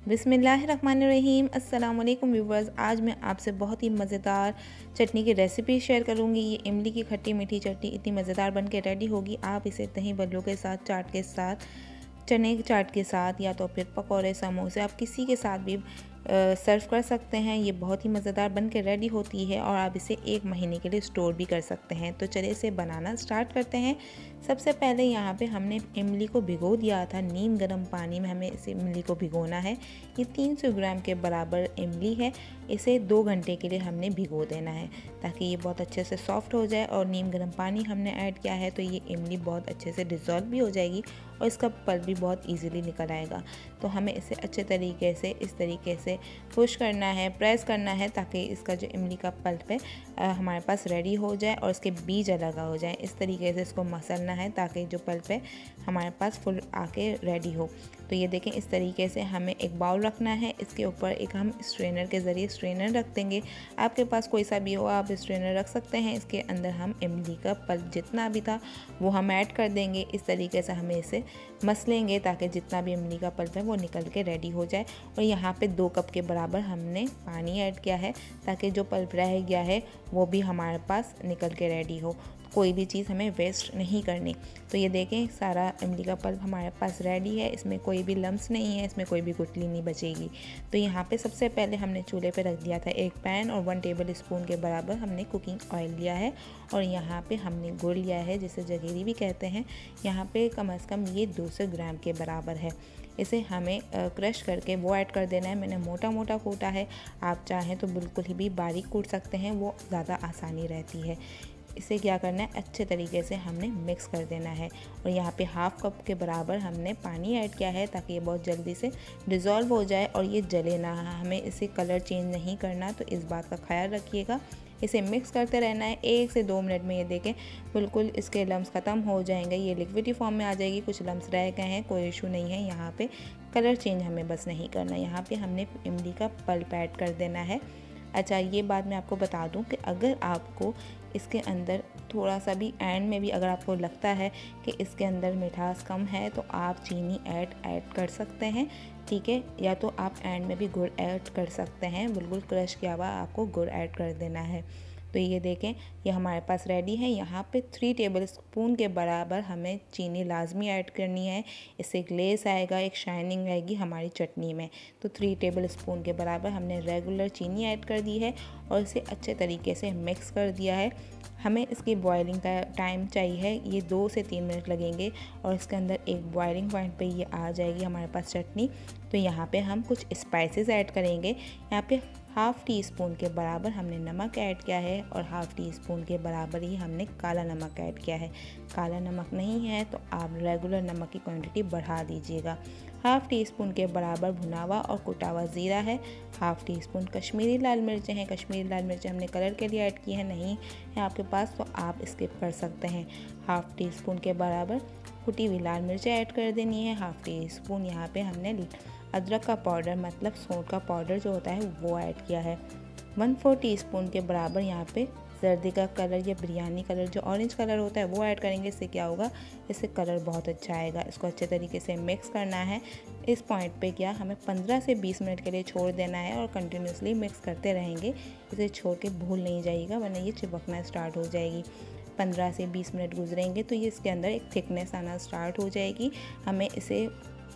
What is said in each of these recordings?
बिस्मिल्लाहिर्रहमानिर्रहीम। अस्सलाम वालेकुम व्यूवर्स। आज मैं आपसे बहुत ही मज़ेदार चटनी की रेसिपी शेयर करूंगी। ये इमली की खट्टी मीठी चटनी इतनी मज़ेदार बन के रेडी होगी। आप इसे दही बल्लों के साथ, चाट के साथ, चने के चाट के साथ या तो फिर पकौड़े, समोसे, आप किसी के साथ भी सर्व कर सकते हैं। ये बहुत ही मज़ेदार बन के रेडी होती है और आप इसे 1 महीने के लिए स्टोर भी कर सकते हैं। तो चलिए इसे बनाना स्टार्ट करते हैं। सबसे पहले यहाँ पे हमने इमली को भिगो दिया था नीम गर्म पानी में। हमें इस इमली को भिगोना है। ये 300 ग्राम के बराबर इमली है। इसे 2 घंटे के लिए हमने भिगो देना है ताकि ये बहुत अच्छे से सॉफ्ट हो जाए। और नीम गर्म पानी हमने ऐड किया है तो ये इमली बहुत अच्छे से डिज़ोल्व भी हो जाएगी और इसका पल्प भी बहुत ईजिली निकल आएगा। तो हमें इसे अच्छे तरीके से इस तरीके से पुश करना है, प्रेस करना है ताकि इसका जो इमली का पल्प है हमारे पास रेडी हो जाए और इसके बीज अलग हो जाए। इस तरीके से इसको मसलना है ताकि जो पल्प है हमारे पास फुल आके रेडी हो। तो ये देखें, इस तरीके से हमें एक बाउल रखना है। इसके ऊपर एक हम स्ट्रेनर के ज़रिए स्ट्रेनर रख देंगे। आपके पास कोई सा भी हो आप स्ट्रेनर रख सकते हैं। इसके अंदर हम इमली का पल्प जितना भी था वो हम ऐड कर देंगे। इस तरीके से हमें इसे मसलेंगे ताकि जितना भी इमली का पल्प है वो निकल के रेडी हो जाए। और यहाँ पे 2 कप के बराबर हमने पानी ऐड किया है ताकि जो पल्प रह गया है वो भी हमारे पास निकल के रेडी हो। कोई भी चीज़ हमें वेस्ट नहीं करनी। तो ये देखें, सारा इमली का पल्प हमारे पास रेडी है। इसमें कोई भी लम्स नहीं है, इसमें कोई भी गुठली नहीं बचेगी। तो यहाँ पे सबसे पहले हमने चूल्हे पे रख दिया था एक पैन और 1 टेबल स्पून के बराबर हमने कुकिंग ऑयल लिया है। और यहाँ पे हमने गुड़ लिया है जिसे जगेरी भी कहते हैं। यहाँ पे कम से कम ये 200 ग्राम के बराबर है। इसे हमें क्रश करके वो ऐड कर देना है। मैंने मोटा मोटा कूटा है, आप चाहें तो बिल्कुल ही भी बारीक कूट सकते हैं, वो ज़्यादा आसानी रहती है। इसे क्या करना है, अच्छे तरीके से हमने मिक्स कर देना है। और यहाँ पे 1/2 कप के बराबर हमने पानी ऐड किया है ताकि ये बहुत जल्दी से डिज़ोल्व हो जाए और ये जले ना। हमें इसे कलर चेंज नहीं करना, तो इस बात का ख्याल रखिएगा। इसे मिक्स करते रहना है 1 से 2 मिनट में। ये देखें, बिल्कुल इसके लम्स ख़त्म हो जाएंगे, ये लिक्विडी फॉर्म में आ जाएगी। कुछ लम्स रह गए हैं, कोई इशू नहीं है। यहाँ पे कलर चेंज हमें बस नहीं करना। यहाँ पे हमने इमली का पल्प ऐड कर देना है। अच्छा, ये बात मैं आपको बता दूं कि अगर आपको इसके अंदर थोड़ा सा भी एंड में भी अगर आपको लगता है कि इसके अंदर मिठास कम है तो आप चीनी ऐड कर सकते हैं, ठीक है। या तो आप एंड में भी गुड़ ऐड कर सकते हैं। बिल्कुल क्रश किया हुआ आपको गुड़ ऐड कर देना है। तो ये देखें, ये हमारे पास रेडी है। यहाँ पे 3 टेबल स्पून के बराबर हमें चीनी लाजमी ऐड करनी है। इससे ग्लेस आएगा, एक शाइनिंग आएगी हमारी चटनी में। तो 3 टेबल स्पून के बराबर हमने रेगुलर चीनी ऐड कर दी है और इसे अच्छे तरीके से मिक्स कर दिया है। हमें इसकी बॉइलिंग का टाइम चाहिए, ये 2 से 3 मिनट लगेंगे और इसके अंदर एक बॉइलिंग पॉइंट पे ये आ जाएगी हमारे पास चटनी। तो यहाँ पे हम कुछ स्पाइसेस ऐड करेंगे। यहाँ पे 1/2 टी स्पून के बराबर हमने नमक ऐड किया है और 1/2 टी स्पून के बराबर ही हमने काला नमक ऐड किया है। काला नमक नहीं है तो आप रेगुलर नमक की क्वांटिटी बढ़ा दीजिएगा। 1/2 टी स्पून के बराबर भुना हुआ और कुटा हुआ ज़ीरा है। 1/2 टी स्पून कश्मीरी लाल मिर्चें हैं। कश्मीरी लाल मिर्चें हमने कलर के लिए ऐड की है, नहीं है आपके पास तो आप स्किप कर सकते हैं। 1/2 टी स्पून के बराबर कुटी हुई लाल मिर्चें ऐड कर देनी है। 1/2 टी स्पून यहाँ पे हमने अदरक का पाउडर मतलब सौंठ का पाउडर जो होता है वो ऐड किया है। 1/4 टीस्पून के बराबर यहाँ पे सर्दी का कलर या बिरयानी कलर जो ऑरेंज कलर होता है वो ऐड करेंगे। इससे क्या होगा, इससे कलर बहुत अच्छा आएगा। इसको अच्छे तरीके से मिक्स करना है। इस पॉइंट पे क्या हमें 15 से 20 मिनट के लिए छोड़ देना है और कंटिन्यूसली मिक्स करते रहेंगे। इसे छोड़ के भूल नहीं जाइएगा वरना ये चिपकना स्टार्ट हो जाएगी। 15 से 20 मिनट गुजरेंगे तो ये इसके अंदर एक थिकनेस आना स्टार्ट हो जाएगी। हमें इसे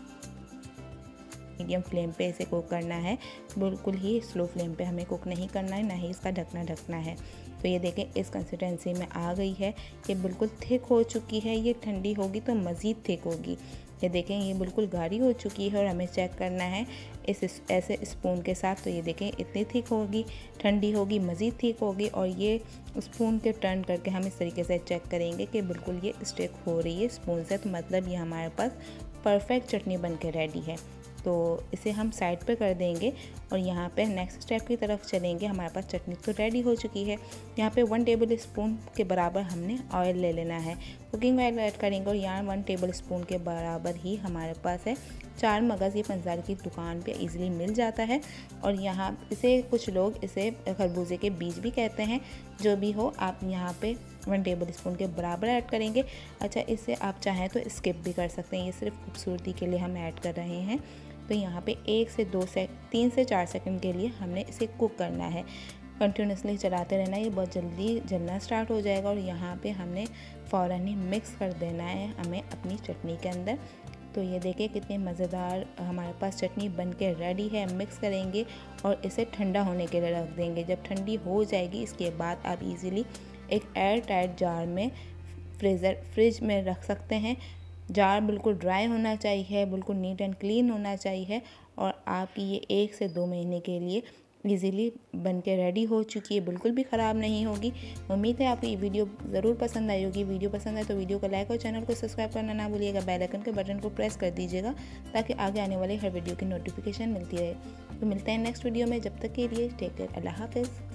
मीडियम फ्लेम पे इसे कुक करना है, बिल्कुल ही स्लो फ्लेम पे हमें कुक नहीं करना है, ना ही इसका ढकना है। तो ये देखें, इस कंसिस्टेंसी में आ गई है। ये बिल्कुल थिक हो चुकी है। ये ठंडी होगी तो मज़ीद थिक होगी। ये देखें, ये बिल्कुल गाढ़ी हो चुकी है और हमें चेक करना है इस ऐसे स्पून के साथ। तो ये देखें, इतनी थिक होगी, ठंडी होगी, मज़ीद थिक होगी। और ये स्पून के टर्न करके हम इस तरीके से चेक करेंगे कि बिल्कुल ये स्टिक हो रही है स्पून से। तो मतलब ये हमारे पास परफेक्ट चटनी बन के रेडी है। तो इसे हम साइड पे कर देंगे और यहाँ पे नेक्स्ट स्टेप की तरफ चलेंगे। हमारे पास चटनी तो रेडी हो चुकी है। यहाँ पे 1 टेबल स्पून के बराबर हमने ऑयल ले लेना है। कुकिंग ऑयल ऐड करेंगे और यहाँ 1 टेबल स्पून के बराबर ही हमारे पास है 4 मगज़। ये पंसार की दुकान पे इजीली मिल जाता है। और यहाँ इसे कुछ लोग इसे खरबूजे के बीज भी कहते हैं। जो भी हो, आप यहाँ पे 1 टेबल स्पून के बराबर ऐड करेंगे। अच्छा, इसे आप चाहें तो स्किप भी कर सकते हैं, ये सिर्फ खूबसूरती के लिए हम ऐड कर रहे हैं। तो यहाँ पे 3 से 4 सेकंड के लिए हमने इसे कुक करना है। कंटिन्यूसली चलाते रहना, ये बहुत जल्दी जलना स्टार्ट हो जाएगा और यहाँ पे हमने फ़ौरन ही मिक्स कर देना है हमें अपनी चटनी के अंदर। तो ये देखिए कितनी मज़ेदार हमारे पास चटनी बन के रेडी है। मिक्स करेंगे और इसे ठंडा होने के लिए रख देंगे। जब ठंडी हो जाएगी इसके बाद आप इजीली एक एयर टाइट जार में फ्रिज में रख सकते हैं। जार बिल्कुल ड्राई होना चाहिए, बिल्कुल नीट एंड क्लीन होना चाहिए और आपकी ये 1 से 2 महीने के लिए इजीली बन के रेडी हो चुकी है, बिल्कुल भी ख़राब नहीं होगी। उम्मीद है आपको ये वीडियो ज़रूर पसंद आई होगी। वीडियो पसंद आए तो वीडियो को लाइक और चैनल को सब्सक्राइब करना ना भूलिएगा। बेल आइकन के बटन को प्रेस कर दीजिएगा ताकि आगे आने वाले हर वीडियो की नोटिफिकेशन मिलती रहे। तो मिलते हैं नेक्स्ट वीडियो में, जब तक के लिए टेक केयर, अल्लाह हाफ़िज़।